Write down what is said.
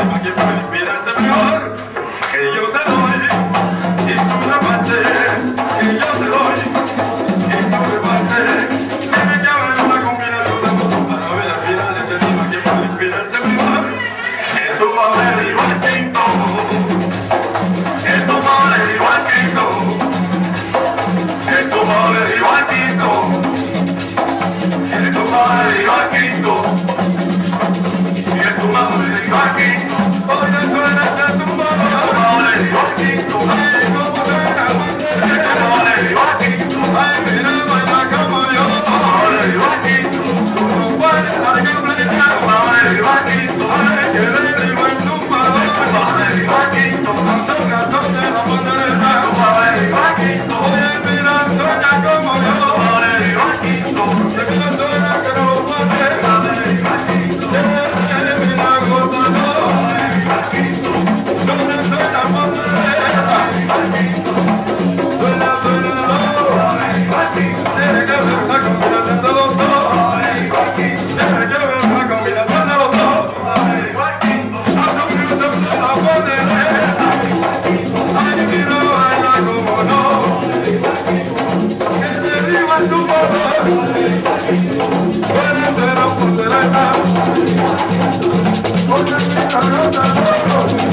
encima que puede inspirarte mejor, que yo te doy, y tú me partes, que yo te doy, y tú me partes. Tiene que haber una combinación de cosas para ver al final este encima que puede inspirarte mejor, que tu poder igual que todo, que tu poder igual que todo, que tu poder igual que todo, que tu poder igual que todo. Tu madre dijo aquí, hoy no suena tu madre dijo aquí, ay, como suena tu madre dijo aquí, ay, mira, baila como yo, tu madre dijo aquí, tú no puedes dar que brincar, tu madre dijo aquí, ay, que le digo en tu madre dijo aquí, tantos gatos de la pandereta, tu madre dijo aquí, oye, mira, suena como yo, tu madre dijo aquí, que mira, suena que no puede, tu madre dijo aquí, Oye,